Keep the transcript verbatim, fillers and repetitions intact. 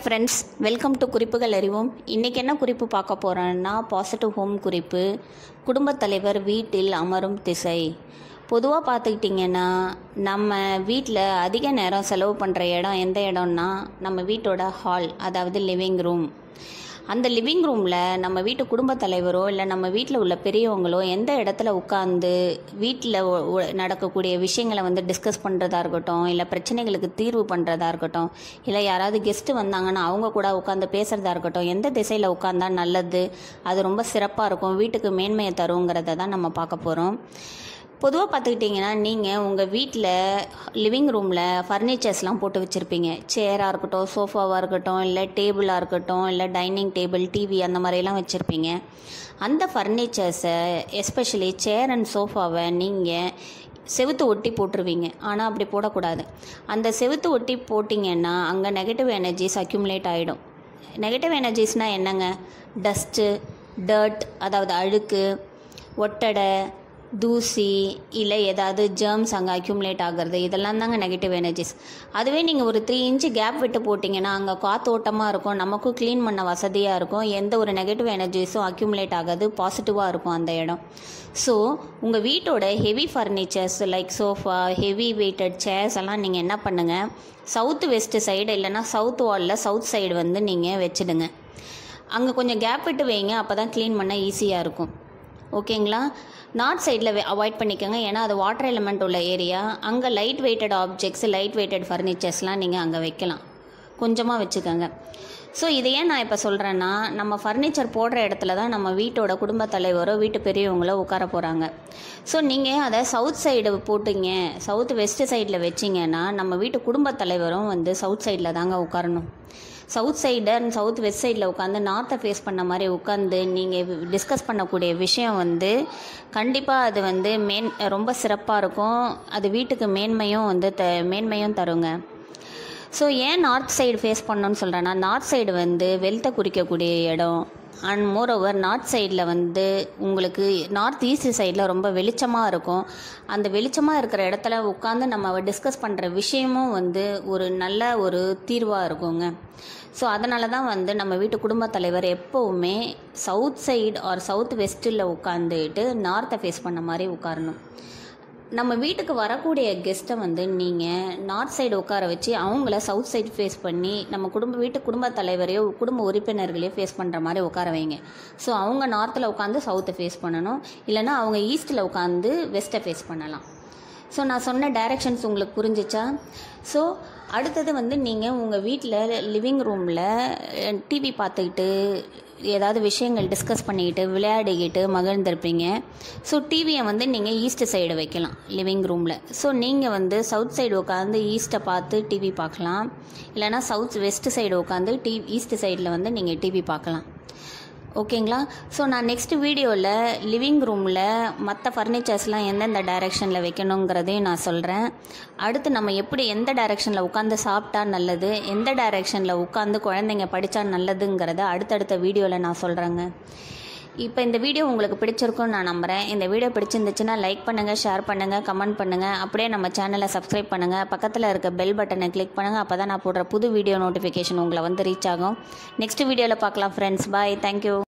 Friends, welcome to குறிப்புகள் அறிவோம். இன்றைக்கி என்ன குறிப்பு பார்க்க போகிறோன்னா, பாசிட்டிவ் ஹோம் குறிப்பு. குடும்பத் தலைவர் வீட்டில் அமரும் திசை. பொதுவாக பார்த்துக்கிட்டிங்கன்னா, நம்ம வீட்டில் அதிக நேரம் செலவு பண்ணுற இடம் எந்த இடம்னா நம்ம வீட்டோட ஹால், அதாவது லிவிங் ரூம். அந்த லிவிங் ரூமில் நம்ம வீட்டு குடும்பத் தலைவரோ இல்லை நம்ம வீட்டில் உள்ள பெரியவங்களோ எந்த இடத்துல உட்காந்து வீட்டில் நடக்கக்கூடிய விஷயங்களை வந்து டிஸ்கஸ் பண்ணுறதா இருக்கட்டும், இல்லை பிரச்சனைகளுக்கு தீர்வு பண்ணுறதா இருக்கட்டும், இல்லை யாராவது கெஸ்ட்டு வந்தாங்கன்னா அவங்க கூட உட்காந்து பேசுகிறதா இருக்கட்டும், எந்த திசையில் உட்காந்தா நல்லது, அது ரொம்ப சிறப்பாக இருக்கும், வீட்டுக்கு மேன்மையை தருங்கிறத தான் நம்ம பார்க்க போகிறோம். பொதுவாக பார்த்துக்கிட்டிங்கன்னா, நீங்கள் உங்கள் வீட்டில் லிவிங் ரூமில் ஃபர்னிச்சர்ஸ்லாம் போட்டு வச்சுருப்பீங்க. சேராக இருக்கட்டும், சோஃபாவாக இருக்கட்டும், இல்லை டேபிளாக இருக்கட்டும், இல்லை டைனிங் டேபிள், டிவி அந்த மாதிரிலாம் வச்சுருப்பீங்க. அந்த ஃபர்னிச்சர்ஸை, எஸ்பெஷலி சேர் அண்ட் சோஃபாவை நீங்கள் செவுத்து ஒட்டி போட்டுருவீங்க. ஆனால் அப்படி போடக்கூடாது. அந்த செவுத்து ஒட்டி போட்டிங்கன்னா அங்கே நெகட்டிவ் எனர்ஜிஸ் அக்யூமுலேட் ஆகிடும். நெகட்டிவ் எனர்ஜிஸ்னால் என்னங்க? டஸ்ட்டு, டர்ட், அதாவது அழுக்கு, ஒட்டடை, தூசி, இல்லை ஏதாவது ஜெர்ம்ஸ் அங்கே அக்யூமுலேட் ஆகிறது, இதெல்லாம் தாங்க நெகட்டிவ் எனர்ஜிஸ். அதுவே நீங்கள் ஒரு த்ரீ இன்ச்சு கேப் விட்டு போட்டிங்கன்னா அங்கே காத்தோட்டமாக இருக்கும், நமக்கும் க்ளீன் பண்ண வசதியாக இருக்கும், எந்த ஒரு நெகட்டிவ் எனர்ஜிஸும் அக்யூமுலேட் ஆகாது, பாசிட்டிவாக இருக்கும் அந்த இடம். ஸோ உங்கள் வீட்டோட heavy furnitures like sofa, heavy weighted chairs எல்லாம் நீங்கள் என்ன பண்ணுங்கள், சவுத் வெஸ்ட்டு சைடு இல்லைனா சவுத் வாலில் சவுத் சைடு வந்து நீங்கள் வச்சுடுங்க. அங்கே கொஞ்சம் கேப் விட்டு வைங்க, அப்போ தான் க்ளீன் பண்ண ஈஸியாக இருக்கும். ஓகேங்களா? நார்த் சைடில் அவாய்ட் பண்ணிக்கோங்க, ஏன்னா அது வாட்டர் எலிமெண்ட் உள்ள ஏரியா. அங்கே light weighted objects, light weighted ஃபர்னிச்சர்ஸ்லாம் நீங்கள் அங்கே வைக்கலாம். கொஞ்சமாக வச்சுக்கோங்க. ஸோ இதை ஏன் நான் இப்போ சொல்கிறேன்னா, நம்ம ஃபர்னிச்சர் போடுற இடத்துல தான் நம்ம வீட்டோட குடும்பத் தலைவரோ வீட்டு பெரியவங்களோ உட்கார போகிறாங்க. ஸோ நீங்கள் அதை சவுத் சைடு போட்டிங்க, சவுத் வெஸ்ட் சைடில் வச்சிங்கன்னா நம்ம வீட்டு குடும்பத் தலைவரும் வந்து சவுத் சைடில் தாங்க உட்காரணும். South side and south west சைடில் உட்காந்து நார்த்தை ஃபேஸ் பண்ண மாதிரி உட்காந்து நீங்கள் டிஸ்கஸ் பண்ணக்கூடிய விஷயம் வந்து கண்டிப்பாக அது வந்து மேன் ரொம்ப சிறப்பாக இருக்கும். அது வீட்டுக்கு மேன்மையும் வந்து த மேன்மையும் தருங்க. ஸோ ஏன் நார்த் சைடு ஃபேஸ் பண்ணணுன்னு சொல்கிறேன்னா, நார்த் சைடு வந்து வெல்த்தை குறிக்கக்கூடிய இடம். அண்ட் மோரோவர் நார்த் சைடில் வந்து உங்களுக்கு நார்த் ஈஸ்ட் சைடில் ரொம்ப வெளிச்சமாக இருக்கும். அந்த வெளிச்சமாக இருக்கிற இடத்துல உட்காந்து நம்ம டிஸ்கஸ் பண்ணுற விஷயமும் வந்து ஒரு நல்ல ஒரு தீர்வாக இருக்குங்க. ஸோ அதனால தான் வந்து நம்ம வீட்டு குடும்பத் தலைவர் எப்போவுமே சவுத் சைடு ஆர் சவுத் வெஸ்ட்டில் உட்காந்துட்டு நார்த்தை ஃபேஸ் பண்ண மாதிரி உட்காரணும். நம்ம வீட்டுக்கு வரக்கூடிய கெஸ்ட்டை வந்து நீங்கள் நார்த் சைடு உட்கார வச்சு அவங்கள சவுத் சைடு ஃபேஸ் பண்ணி நம்ம குடும்ப வீட்டு குடும்ப தலைவரையோ குடும்ப உறுப்பினர்களையோ ஃபேஸ் பண்ணுற மாதிரி உட்கார வைங்க. ஸோ அவங்க நார்த்தில் உட்காந்து சவுத்தை ஃபேஸ் பண்ணணும், இல்லைனா அவங்க ஈஸ்ட்டில் உட்காந்து வெஸ்ட்டை ஃபேஸ் பண்ணலாம். ஸோ நான் சொன்ன டைரக்ஷன்ஸ் உங்களுக்கு புரிஞ்சிச்சா? ஸோ அடுத்தது வந்து நீங்கள் உங்கள் வீட்டில் லிவிங் ரூமில் டிவி பார்த்துக்கிட்டு ஏதாவது விஷயங்கள் டிஸ்கஸ் பண்ணிக்கிட்டு விளையாடிக்கிட்டு மகிழ்ந்திருப்பீங்க. ஸோ டிவியை வந்து நீங்கள் ஈஸ்ட் சைடு வைக்கலாம் லிவிங் ரூமில். ஸோ நீங்கள் வந்து சவுத் சைடு உட்காந்து ஈஸ்ட்டை பார்த்து டிவி பார்க்கலாம், இல்லைனா சவுத் வெஸ்ட் சைடு உட்காந்து டி ஈஸ்ட் சைடில் வந்து நீங்கள் டிவி பார்க்கலாம். ஓகேங்களா? ஸோ நான் நெக்ஸ்ட் வீடியோவில் லிவிங் ரூமில் மற்ற ஃபர்னிச்சர்ஸ்லாம் எந்தெந்த டைரெக்ஷனில் வைக்கணுங்கிறதையும் நான் சொல்கிறேன். அடுத்து நம்ம எப்படி எந்த டைரெக்ஷனில் உட்காந்து சாப்பிட்டா நல்லது, எந்த டைரெக்ஷனில் உட்காந்து குழந்தைங்க படித்தா நல்லதுங்கிறத அடுத்தடுத்த வீடியோவில் நான் சொல்கிறேங்க. இப்போ இந்த வீடியோ உங்களுக்கு பிடிச்சிருக்குன்னு நான் நம்புகிறேன். இந்த வீடியோ பிடிச்சிருந்துச்சுன்னா லைக் பண்ணுங்கள், ஷேர் பண்ணுங்கள், கமெண்ட் பண்ணுங்கள். அப்படியே நம்ம சேனலை சப்ஸ்கிரைப் பண்ணுங்கள். பக்கத்தில் இருக்க பெல் பட்டனை கிளிக் பண்ணுங்கள். அப்போ தான் நான் போடுற புது வீடியோ நோட்டிஃபிகேஷன் உங்களை வந்து ரீச் ஆகும். நெக்ஸ்ட் வீடியோவில் பார்க்கலாம் ஃப்ரெண்ட்ஸ். பாய். தேங்க்யூ.